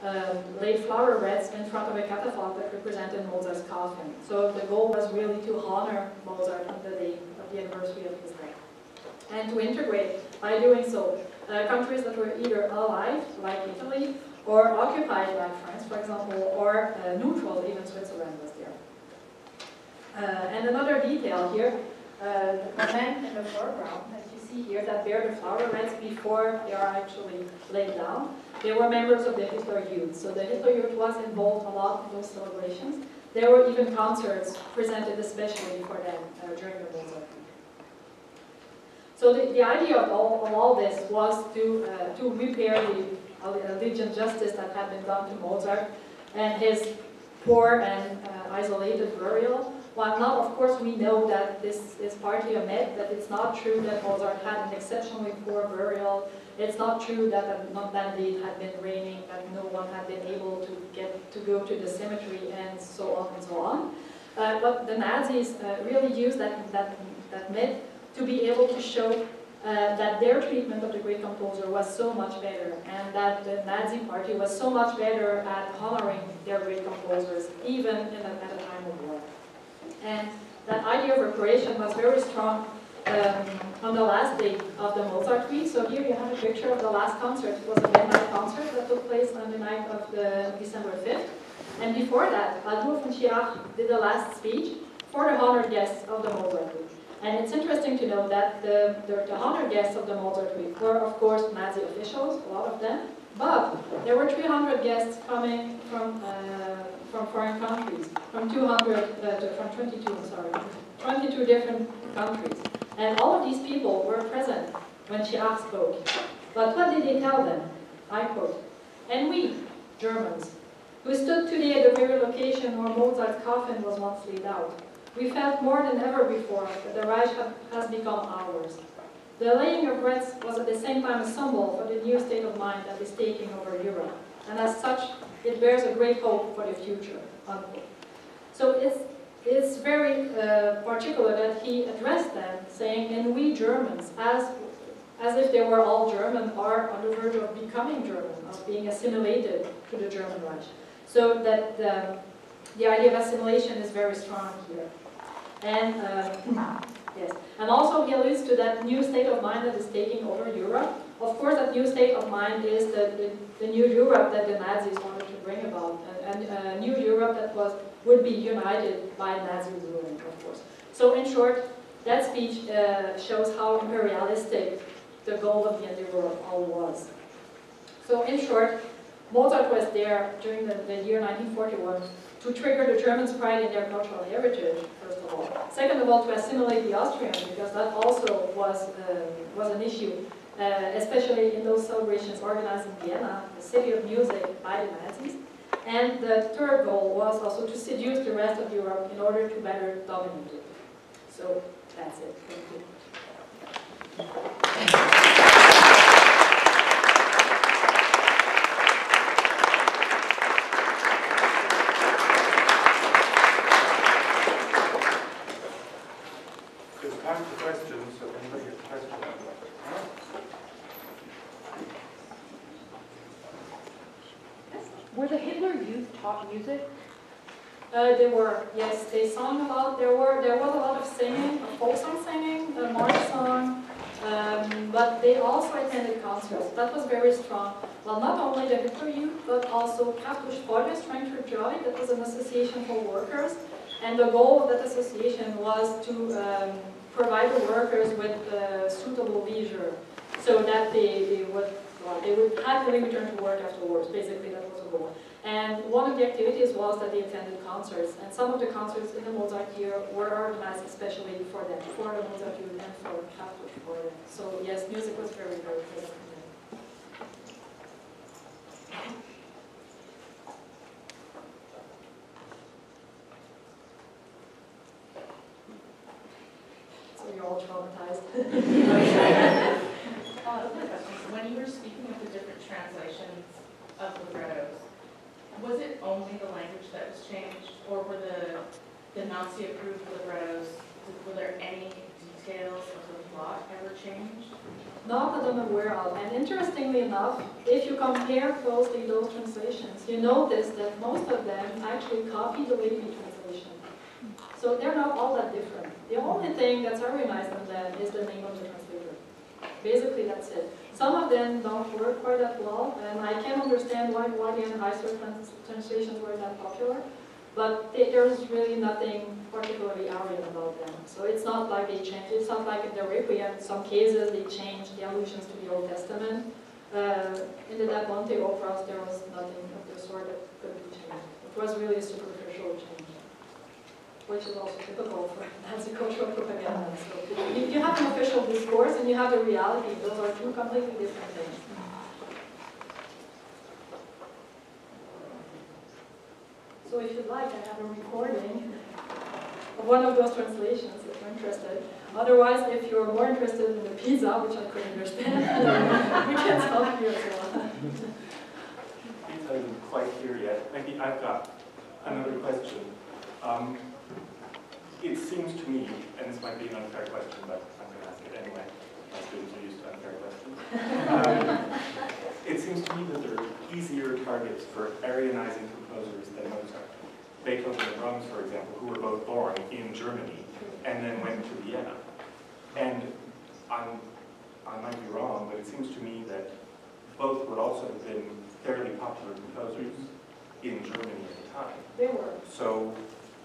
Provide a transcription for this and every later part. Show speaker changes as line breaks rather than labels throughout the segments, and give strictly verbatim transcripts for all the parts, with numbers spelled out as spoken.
um, laid flower wreaths in front of a catafalque that represented Mozart's coffin. So the goal was really to honor Mozart on the day of the anniversary of his death. And to integrate, by doing so, uh, countries that were either allied, like Italy, or occupied, like France, for example, or uh, neutral, even Switzerland was there. Uh, and another detail here, uh, the men in the foreground, as you see here, that bear the flower wreaths before they are actually laid down, they were members of the Hitler Youth. So the Hitler Youth was involved a lot in those celebrations. There were even concerts presented especially for them uh, during the Mozart week. So the, the idea of all, of all this was to, uh, to repair the alleged justice that had been done to Mozart and his poor and uh, isolated burial. While now, of course, we know that this is partly a myth, that it's not true that Mozart had an exceptionally poor burial. It's not true that not that day it had been raining, that no one had been able to get to go to the cemetery, and so on and so on. Uh, but the Nazis uh, really used that, that, that myth to be able to show uh, that their treatment of the great composer was so much better, and that the Nazi party was so much better at honoring their great composers, even in a, at a time of war. And that idea of reparation was very strong um, on the last day of the Mozart week. So here you have a picture of the last concert. It was a midnight concert that took place on the night of the December fifth. And before that, Adur von Schirach did the last speech for the honored guests of the Mozart week. And it's interesting to know that the, the, the honored guests of the Mozart week were, of course, Nazi officials, a lot of them, but there were three hundred guests coming from uh, from foreign countries, from two hundred, uh, from twenty-two, I'm sorry, twenty-two different countries. And all of these people were present when Schirach spoke. But what did they tell them? I quote, "And we, Germans, who stood today at the very location where Mozart's coffin was once laid out, we felt more than ever before that the Reich has become ours. The laying of wreaths was at the same time a symbol for the new state of mind that is taking over Europe, and as such, it bears a great hope for the future." Unquote. So it's, it's very uh, particular that he addressed them, saying, "And we Germans," as, as if they were all German, are on the verge of becoming German, of being assimilated to the German Reich. So that the, the idea of assimilation is very strong here. And uh, yes, and also he alludes to that new state of mind that is taking over Europe. Of course, that new state of mind is the, the, the new Europe that the Nazis wanted to bring about, and a new Europe that was would be united by Nazi ruling, of course. So in short, that speech uh, shows how imperialistic the goal of the Endeavour all was. So in short, Mozart was there during the, the year nineteen forty-one to trigger the Germans' pride in their cultural heritage, first of all. Second of all, to assimilate the Austrians, because that also was, uh, was an issue, uh, especially in those celebrations organized in Vienna, the city of music, by the Nazis. And the third goal was also to seduce the rest of Europe in order to better dominate it. So that's it. Thank you.
Time for questions, so anybody has a question?
Were the Hitler Youth taught music?
Uh, they were, yes, they sang a lot. There were, there was a lot of singing, of folk song singing, a march song, um, but they also attended concerts. That was very strong. Well, not only the Hitler Youth, but also Kraft durch Freude, Strength for Joy, that was an association for workers. And the goal of that association was to um, provide the workers with uh, suitable leisure, so that they, they would well, they would happily return to work afterwards. Basically, that was the goal. And one of the activities was that they attended concerts, and some of the concerts in the Mozart year were organized especially for them, for the Mozart Youth and for Kraft durch Freude. So yes, music was very, very present for them. So you're all traumatized.
Uh, when you were speaking of the different translations of librettos, was it only the language that was changed, or were the the Nazi-approved librettos, were there any scales of the plot ever changed?
Not that I'm aware of. And interestingly enough, if you compare closely those translations, you notice that most of them actually copy the Levi translation. So they're not all that different. The only thing that's Aryanized in them is the name of the translator. Basically, that's it. Some of them don't work quite that well, and I can understand why, why the Anheuser trans translations were that popular, but they, there's really nothing particularly Aryan about them. So it's not like they changed, it's not like in the Requiem, in some cases they changed the allusions to the Old Testament. Uh, in the Da Ponte operas, there was nothing of the sort that could be changed. It was really a superficial change, which is also typical for Nazi cultural propaganda. So you, you have an official discourse and you have the reality. Those are two completely different things. So if you'd like, I have a recording of one of those translations if you're interested. Otherwise, if you're more interested in the pizza, which I couldn't understand, we can help you as well.
Pizza isn't quite here yet. Maybe I've got another question. Um, It seems to me, and this might be an unfair question, but I'm going to ask it anyway. My students are used to unfair questions. Um, it seems to me that there are easier targets for Aryanizing composers than Mozart. Beethoven and Brahms, for example, who were both born in Germany and then went to Vienna. And I'm, I might be wrong, but it seems to me that both would also have been fairly popular composers in Germany at the time.
They were.
So,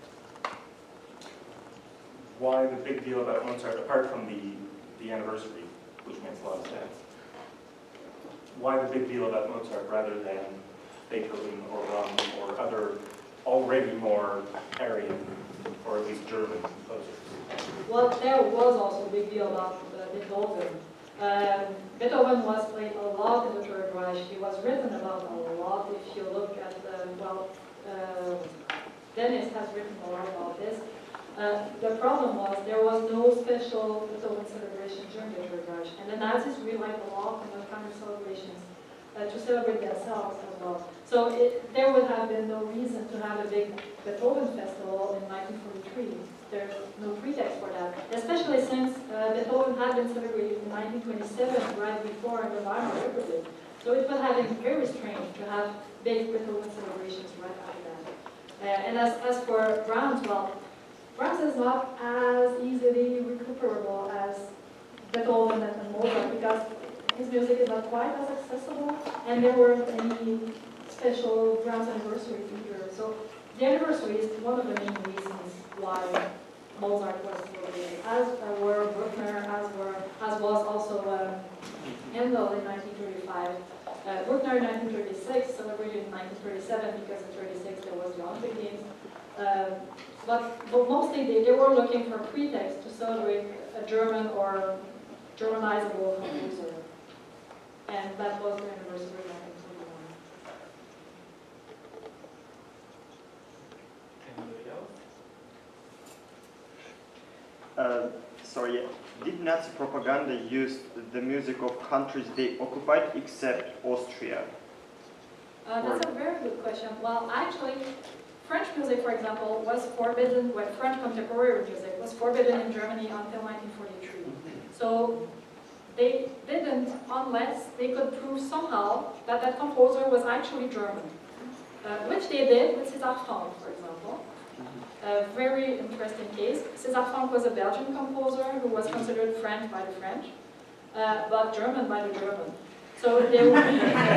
why the big deal about Mozart, apart from the, the anniversary, which makes a lot of sense? Why the big deal about Mozart rather than Beethoven or Brahms or other already more Aryan, or at least German composers?
Well, there was also a big deal about uh, Beethoven. Um, Beethoven was played a lot in the Third Reich. He was written about a lot. If you look at, uh, well, uh, Dennis has written a lot about this. Uh, the problem was there was no special Beethoven celebration during the Third Reich, and the Nazis relied a lot on those kind of celebrations uh, to celebrate themselves as well. So it, there would have been no reason to have a big Beethoven festival in nineteen forty-three. There's no pretext for that, especially since uh, Beethoven had been celebrated in nineteen twenty-seven, right before the Weimar Republic. So it would have been very strange to have big Beethoven celebrations right after that. Uh, and as, as for Brahms, well, Brahms is not as easily recuperable as Beethoven and Mozart because his music is not quite as accessible, and there weren't any special Brahms anniversary either. So the anniversary is one of the main reasons why Mozart was celebrated, as uh, were Bruckner, as were as was also um, Handel in nineteen thirty-five. Uh, Bruckner in nineteen thirty-six, celebrated in nineteen thirty-seven because in thirty-six there was the Olympic Games. Um, But, but mostly they, they were looking for a pretext to celebrate a German or Germanizable composer. And that was the anniversary of nineteen twenty-one.
Anybody else?
Uh, sorry, did Nazi propaganda use the music of countries they occupied except Austria?
Uh, that's a very good question. Well, actually, French music, for example, was forbidden, well, French contemporary music was forbidden in Germany until nineteen forty-three. So they didn't, unless they could prove somehow that that composer was actually German, uh, which they did with César Franck, for example. A very interesting case. César Franck was a Belgian composer who was considered French by the French, uh, but German by the German. So they were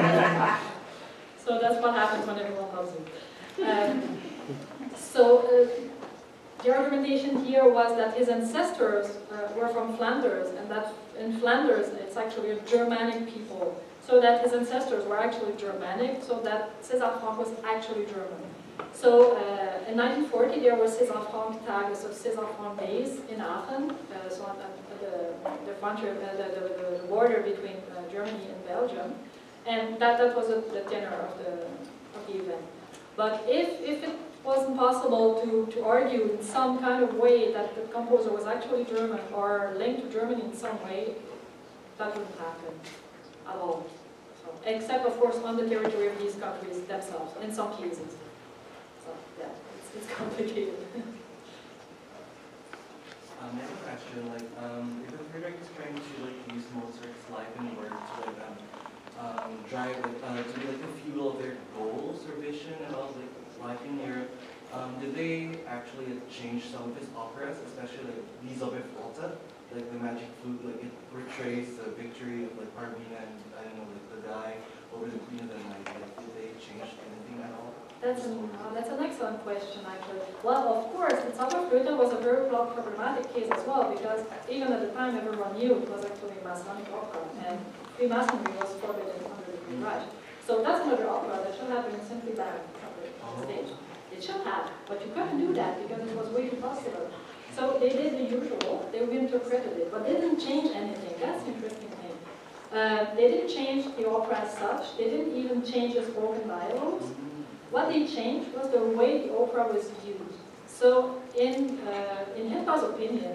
so that's what happens when everyone loves you. Um, so uh, the argumentation here was that his ancestors uh, were from Flanders, and that in Flanders it's actually a Germanic people. So that his ancestors were actually Germanic, so that César Franck was actually German. So uh, in nineteen forty there was César Franck Tage, so César Franck days in Aachen, uh, so on the, the, frontier, uh, the, the, the border between uh, Germany and Belgium, and that, that was a, the tenor of the, of the event. But if, if it wasn't possible to, to argue in some kind of way that the composer was actually German or linked to Germany in some way, that wouldn't happen at all. So, except, of course, on the territory of these countries themselves, in some cases. So, yeah, it's, it's complicated.
Um, I have a question, like, um, if a critic is trying to like use Mozart's life and work to like um, um, drive like uh, to be like the fuel of their goals or vision about like life in Europe, um, did they actually like, change some of his operas, especially like Liesel Volta, like the Magic Flute, like it portrays the victory of like Carmina and I don't know, like the guy over the Queen of the Night. Like, did they change anything at all?
That's an, uh, that's an excellent question, actually. Well, of course, the Zauberflöte was a very problematic case as well, because even at the time, everyone knew it was actually a Masonic opera, and Freemasonry was forbidden under the Green Reich. So that's another opera that should have been simply banned from the stage. It should have, but you couldn't do that because it was way too popular. So they did the usual, they reinterpreted it, but they didn't change anything. That's the interesting thing. Uh, they didn't change the opera as such, they didn't even change the spoken dialogues. What they changed was the way the opera was used. So, in, uh, in Hitler's opinion,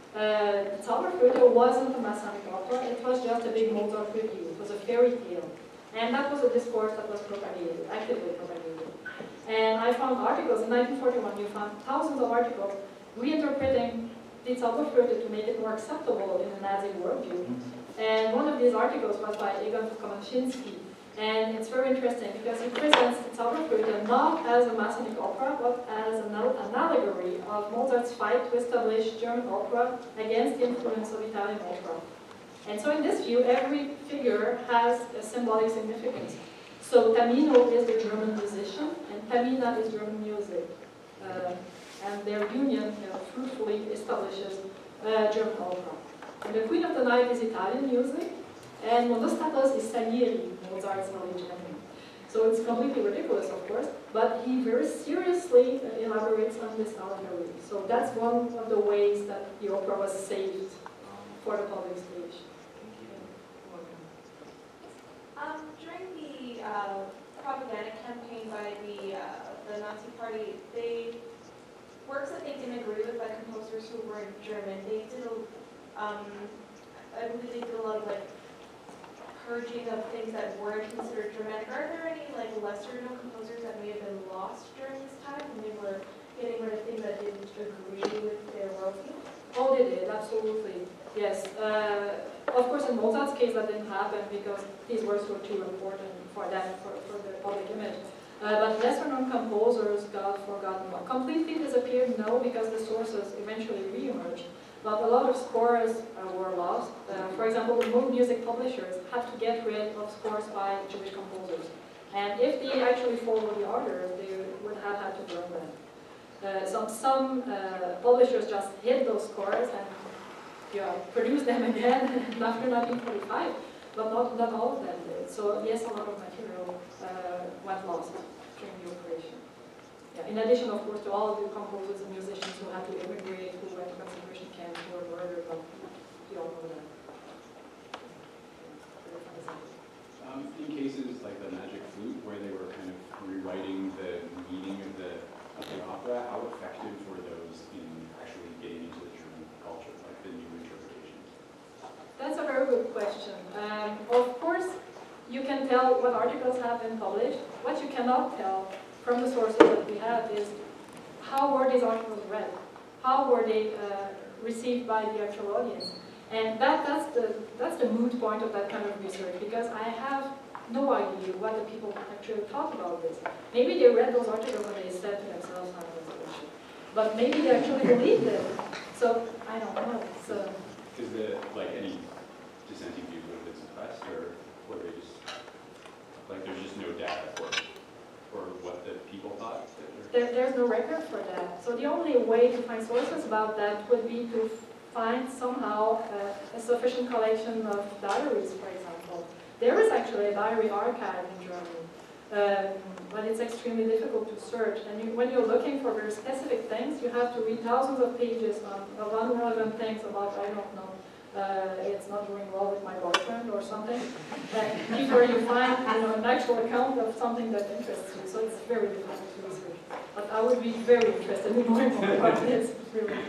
uh, the Zauberflöte wasn't a Masonic opera, it was just a big Mozart review. It was a fairy tale. And that was a discourse that was propagated, actively propagated. And I found articles, in nineteen forty-one, you found thousands of articles reinterpreting the Zauberflöte to make it more acceptable in the Nazi worldview. And one of these articles was by Egon Komaczynski. And it's very interesting because he presents the Zauberflöte not as a Masonic opera, but as an, an allegory of Mozart's fight to establish German opera against the influence of Italian opera. And so in this view, every figure has a symbolic significance. So Tamino is the German musician, and Tamina is German music. Uh, and their union you know, fruitfully establishes uh, German opera. And the Queen of the Night is Italian music, and Monostatos is Salieri, Mozart's knowledge champion. So it's completely ridiculous, of course, but he very seriously uh, elaborates on this allegory. So that's one of the ways that the opera was saved for the public stage.
Um, during the uh, propaganda campaign by the, uh, the Nazi Party, they works that they didn't agree with by composers who were German, they did a Um, I believe they did a lot of like purging of things that weren't considered Germanic. Are there any like lesser known composers that may have been lost during this time when they were getting rid of things that didn't agree with their worldview?
Oh, they did, absolutely. Yes. Uh, of course, in Mozart's case, that didn't happen because these works were too important for them, for, for their public image. Uh, but lesser known composers got forgotten. Completely disappeared, no, because the sources eventually re-emerged. But a lot of scores uh, were lost. Uh, for example, the Moog music publishers had to get rid of scores by Jewish composers. And if they actually followed the orders, they would have had to burn them. Uh, some some uh, publishers just hid those scores and you know, produced them again after nineteen forty-five, but not, not all of them did. So yes, a lot of material uh, went lost during the operation. Yeah. In addition, of course, to all the composers and musicians who had to immigrate, who went to concentration camps, who were murdered, but you all know that.
Um, in cases like the Magic Flute, where they were kind of rewriting the meaning of the, of the opera, how effective were those in actually getting into the German culture, like the new interpretations?
That's a very good question. Um, of course, you can tell what articles have been published. What you cannot tell from the sources that we have is how were these articles read? How were they uh, received by the actual audience? And that, that's, the, that's the moot point of that kind of research, because I have no idea what the people actually thought about this. Maybe they read those articles and they said to themselves, "Oh, that's bullshit." But maybe they actually believed it. So, I don't know. So,
Is there like any dissenting views would have been suppressed, or were they just, like there's just no data for it? Or what the people thought?
There, there's no record for that. So the only way to find sources about that would be to find somehow uh, a sufficient collection of diaries, for example. There is actually a diary archive in Germany, um, but it's extremely difficult to search. And you, when you're looking for very specific things, you have to read thousands of pages on, of unrelevant things about, I don't know, Uh, it's not doing well with my boyfriend or something, uh, before you find you know, an actual account of something that interests you. So it's very difficult to research. But I would be very interested in knowing more about this. Really.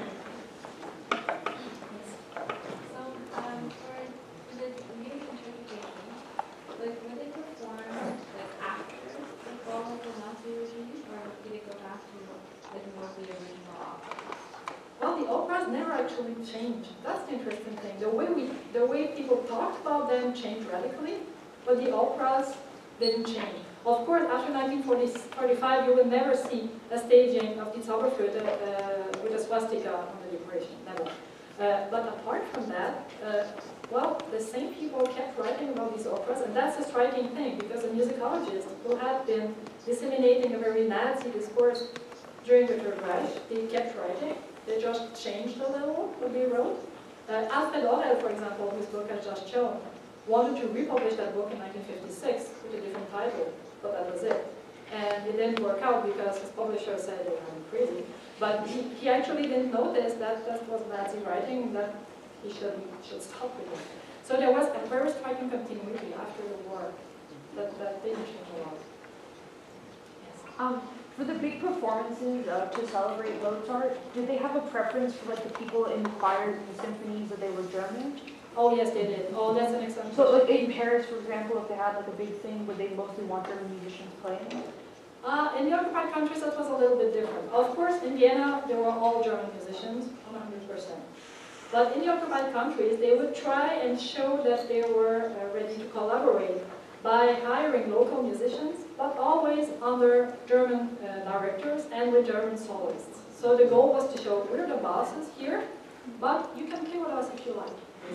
So, um, for the music interpretation, like, were they performed like after the fall of the Nazi regime, or did it go back to like more of the original opera?
Well, the operas never actually changed. That's the interesting thing. The way we, the way people talked about them changed radically, but the operas didn't change. Of course, after nineteen forty-five, you will never see a staging of Die Zauberflöte uh, with a swastika on the decoration, never. Uh, but apart from that, uh, well, the same people kept writing about these operas, and that's a striking thing, because the musicologists who had been disseminating a very Nazi discourse during the Third Reich, they kept writing. They just changed a little what they wrote. Uh, Alfred Orell, for example, whose book I just shown, wanted to republish that book in nineteen fifty-six with a different title, but that was it. And it didn't work out because his publisher said they were crazy. But he, he actually didn't notice that that was Nazi writing and that he should, should stop with it. So there was a very striking continuity after the war that, that didn't change a lot. Yes.
Um, for the big performances uh, to celebrate Mozart, did they have a preference for like the people in the choirs and the symphonies that they were German?
Oh yes, they did. Oh, that's an excellent
So
question.
like in Paris, for example, if they had like a big thing, would they mostly want German musicians playing?
Uh, in the occupied countries, that was a little bit different. Of course, in Vienna, they were all German musicians, one hundred percent. But in the occupied countries, they would try and show that they were uh, ready to collaborate by hiring local musicians, but always under German uh, directors and with German soloists. So the goal was to show we're the bosses here, but you can play with us if you like.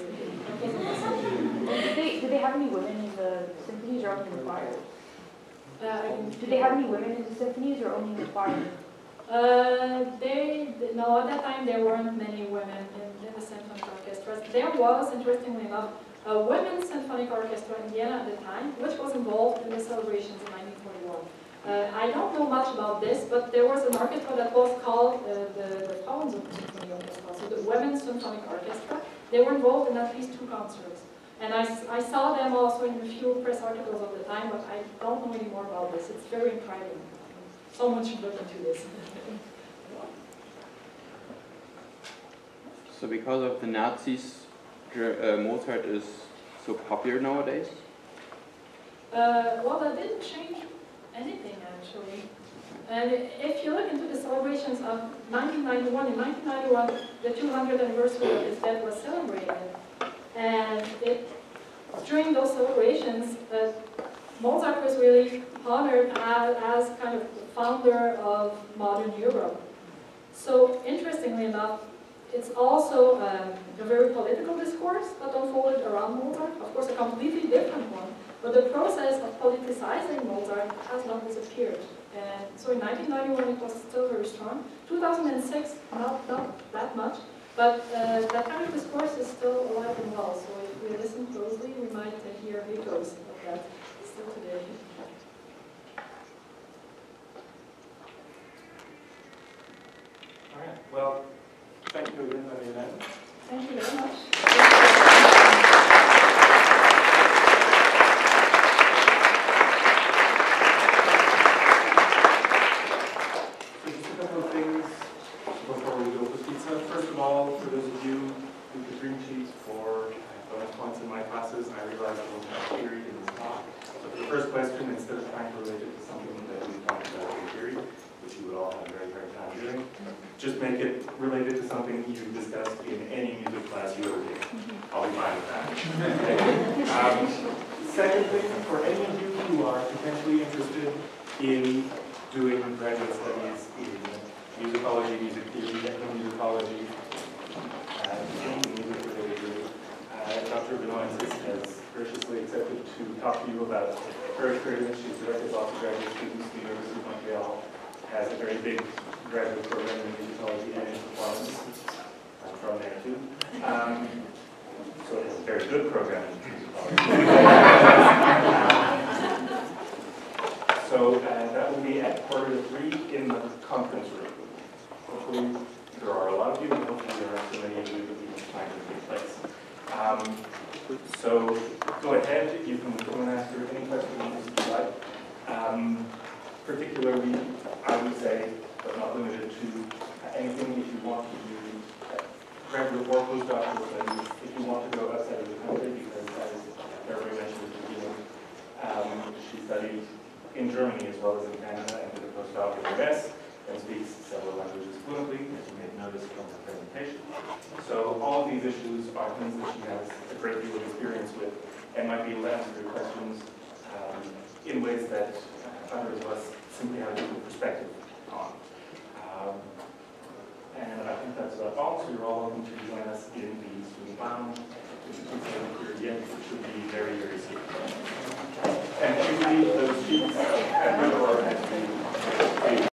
Did they, did they have any women in the symphonies or only in the choirs?
Uh,
Did they have any women in the symphonies or only in the choirs?
Uh, they, no, at that time there weren't many women in, in the symphonic orchestras. There was, interestingly enough, a women's symphonic orchestra in Vienna at the time, which was involved in the celebrations in nineteen forty-one. Uh, I don't know much about this, but there was an orchestra that was called uh, the, the Frauensymphony Orchestra, so the Women's Symphonic Orchestra. They were involved in at least two concerts. And I, I saw them also in a few press articles of the time, but I don't know any more about this. It's very private. Someone should look into this.
So because of the Nazis, uh, Mozart is so popular nowadays?
Uh, well, that didn't change anything, actually. And if you look into the celebrations of nineteen ninety-one, in nineteen ninety-one, the two hundredth anniversary of his death was celebrated. And it, during those celebrations, uh, Mozart was really honored as, as kind of the founder of modern Europe. So, interestingly enough, it's also um, a very political discourse that unfolded around Mozart. Of course, a completely different one. But the process of politicizing Mozart has not disappeared. And so in nineteen ninety-one, it was still very strong. two thousand six, not, not that much. But uh, that kind of discourse is still alive and well. So if we listen closely, we might uh, hear echoes of that still today.
All right. Well, thank you again, Marianne.
Thank you very much.
So just a couple of things before we go for pizza. First of all, for those of you who could dream sheets for bonus points in my classes, I realize I will have theory in this talk. So for the first question, instead of trying to relate it to something that we talked about in theory, which you would all have a very hard time doing, just make it related to something you discussed in any music class you ever did. I'll be fine with that. Okay. Um, second thing, for any of you who are potentially interested in doing graduate studies in musicology, music theory, ethnomusicology, uh, anything music related to it, uh, Doctor Benoist has graciously accepted to talk to you about her experience. She's directed lots of graduate students at the University of Montreal, has a very big graduate program in musicology and in performance. I'm from there too. Um, so it's a very good program in musicology. So uh, that will be at quarter to three in the conference room. Hopefully there are a lot of you, and hopefully there are so many of you that we can find in a good place. Um, so go ahead, you can come and ask her any questions you like. Um, particularly, I would say, but not limited to uh, anything if you want to do uh, graduate or postdoctoral studies, if you want to go outside of the country, because as Beverly mentioned at the beginning, um, she studied in Germany as well as in Canada and did a postdoc in the U S. and speaks several languages fluently, as you may have noticed from her presentation. So all of these issues are things that she has a great deal of experience with and might be able to answer your questions um, in ways that others of us simply have a different perspective on. Um, and I think that's about all, so you're all welcome to join us in the student lounge. It should be very, very soon. And usually those sheets and